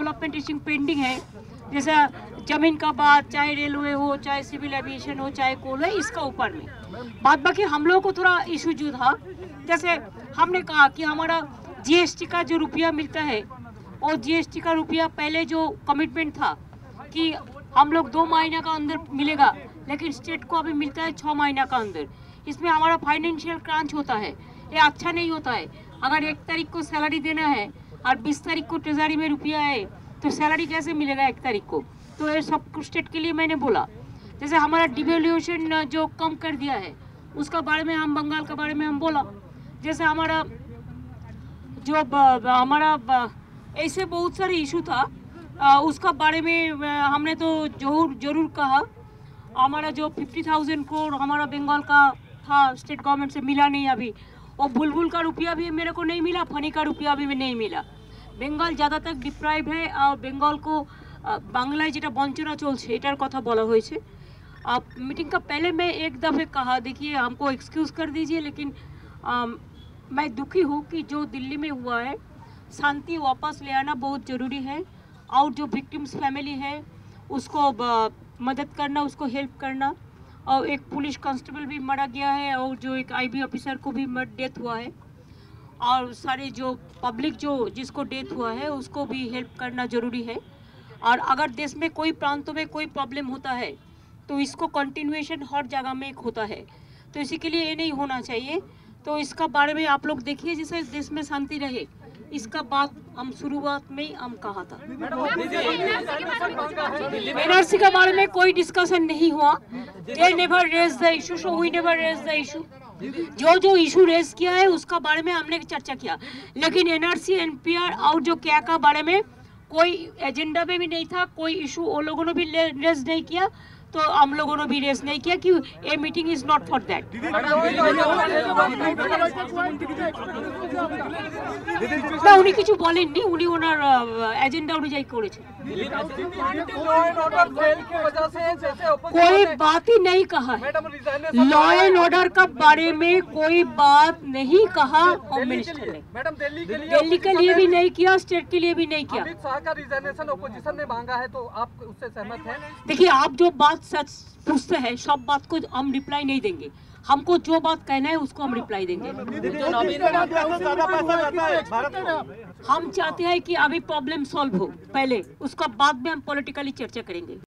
Development issue pending है, जैसा जमीन का बात, चाहे रेलवे हो, चाहे सिविल एविएशन हो, चाहे कोल है, इसका ऊपर में बात। बाकी हम लोगों को थोड़ा इशू जो था, जैसे हमने कहा कि हमारा जीएसटी का जो रुपया मिलता है, और जीएसटी का रुपया पहले जो कमिटमेंट था कि हम लोग 2 महीने का अंदर मिलेगा, लेकिन स्टेट को अभी मिलता है 6 महीना का अंदर। इसमें हमारा फाइनेंशियल क्रंच होता है, ये अच्छा नहीं होता है। अगर 1 तारीख को सैलरी देना है और 20 तारीख को ट्रेजरी में रुपया है, तो सैलरी कैसे मिलेगा 1 तारीख को? तो ये सब स्टेट के लिए मैंने बोला। जैसे हमारा डिवैल्यूएशन जो कम कर दिया है, उसका बारे में हम, बंगाल के बारे में हम बोला। जैसे हमारा जो हमारा ऐसे बहुत सारे इशू था, उसका बारे में हमने तो जरूर कहा। हमारा जो 50,000 करोड़ हमारा बंगाल का था, स्टेट गवर्नमेंट से मिला नहीं अभी। और बुलबुल का रुपया भी मेरे को नहीं मिला, फनी का रुपया भी नहीं मिला। बेंगल ज़्यादा तक डिप्राइव है और बेंगल को बांग्लाয় যেটা বঞ্চনা চলছে এটার কথা বলা হয়েছে। मीटिंग का पहले मैं एक दफ़े कहा, देखिए हमको एक्सक्यूज़ कर दीजिए, लेकिन मैं दुखी हूँ कि जो दिल्ली में हुआ है, शांति वापस ले आना बहुत ज़रूरी है। और जो विक्टिम्स फैमिली है उसको मदद करना, उसको हेल्प करना। और एक पुलिस कांस्टेबल भी मारा गया है, और जो एक आईबी ऑफिसर को भी डेथ हुआ है। और सारे जो पब्लिक जो जिसको डेथ हुआ है उसको भी हेल्प करना ज़रूरी है। और अगर देश में कोई प्रांतों में कोई प्रॉब्लम होता है तो इसको कंटिन्यूएशन हर जगह में एक होता है, तो इसी के लिए ये नहीं होना चाहिए। तो इसका बारे में आप लोग देखिए, जिससे देश में शांति रहे, इसका बात हम शुरुआत में ही हम कहा था। एनआरसी के बारे में कोई डिस्कशन नहीं हुआ। They never raise the issue, so we never raise the issue. जो इशू रेज किया है उसका बारे में हमने चर्चा किया, लेकिन एनआरसी एनपीआर और जो क्या का बारे में कोई एजेंडा में भी नहीं था, कोई इशू वो लोगों ने भी रेज नहीं किया, तो हम लोगों ने भी रेस नहीं किया कि a meeting is not for that. না, উনি কিছু বলেননি, উনি ওনার এজেন্ডা অনুযায়ী করেছেন। कोई बात ही नहीं कहा है, लॉ एंड ऑर्डर का बारे में कोई बात नहीं कहा होम मिनिस्टर ने। मैडम दिल्ली के लिए भी नहीं किया, स्टेट के लिए भी नहीं किया। अमित शाह का रिजाइनेशन अपोजिशन ने मांगा है, तो आप उससे सहमत हैं? देखिए, आप जो बात सच पूछते हैं, सब बात को हम रिप्लाई नहीं देंगे। हमको जो बात कहना है उसको हम रिप्लाई देंगे। हम चाहते हैं कि अभी प्रॉब्लम सॉल्व हो पहले, उसका बाद में हम पॉलिटिकली चर्चा करेंगे।